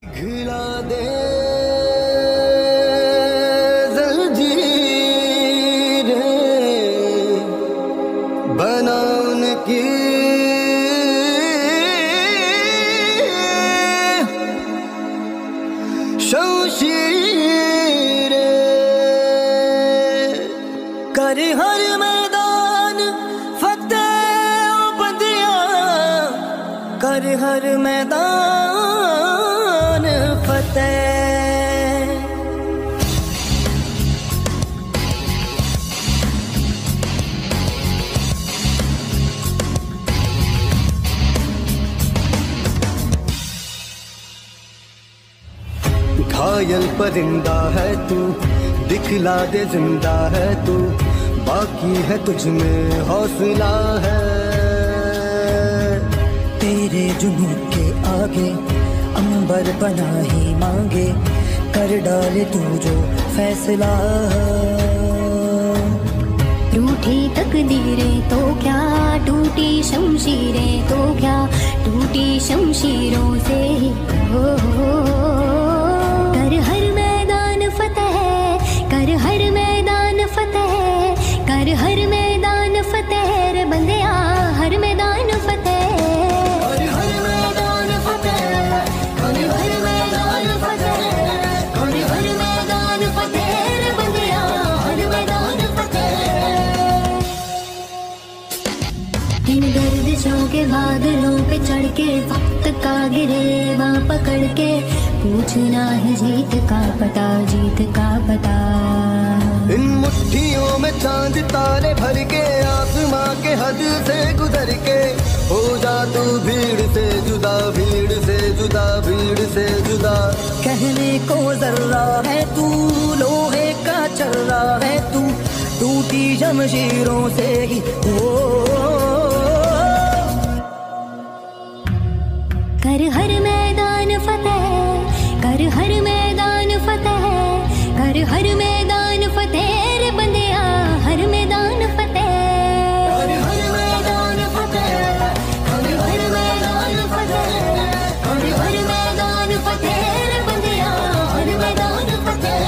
खिला दे जंजीर बनाने की शमशीर कर हर मैदान फतेह ओ बंदियां कर हर मैदान फतेह। घायल परिंदा है तू दिखला दे जिंदा है तू बाकी है तुझ में हौसला है। तेरे जुनून के आगे अंबर बना ही मांगे कर डाले तू जो फैसला। रूठी तकदीरें तो क्या टूटी शमशीरें तो क्या टूटी शमशीरों से ही कर हर मैदान फतेह कर हर मैदान फतेह कर हर मैदान फतेह रे बंदिया हर मैदान फतेह कर हर मैदान फतेह कर हर मैदान फतेह कर हर मैदान फतेह रे बंदिया हर मैदान फतेह। इन गर्दिशों के बादलों पे चढ़ के वक्त का गिरेबां पकड़ के पूछना है जीत का पता जीत का पता। इन मुट्ठियों में चांद तारे भर के आसमां के हद से गुजर के हो जा तू भीड़ से जुदा भीड़ से जुदा भीड़ से जुदा। कहने को जर्रा है तू लोहे का चर्रा है तू टूटी शमशीरों से ही कर हर मैदान फतेह कर हर मैदान फतेह कर हर मैदान फतेह रे बंदिया हर मैदान फतेह कर हर मैदान फतेह कर हर मैदान फतेह कर हर मैदान फतेह रे बंदिया हर मैदान फतेह।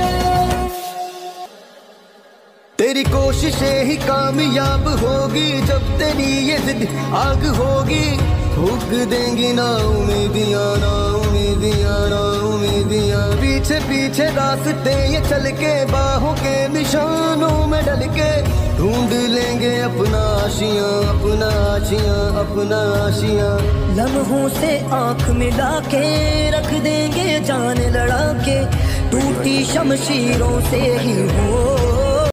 तेरी कोशिशें ही कामयाब होगी जब तेरी ये जिद आग होगी फूक देंगी ना उम्मीदियां ना उम्मीदियां ना उम्मीदियां। पीछे पीछे रास्ते ये चल के बाहों के निशानों में डल के ढूंढ लेंगे अपना आशियां अपना आशियां अपना आशियां। लम्हों से आंख मिला के रख देंगे जान लड़ा के टूटी शमशीरों से ही हो।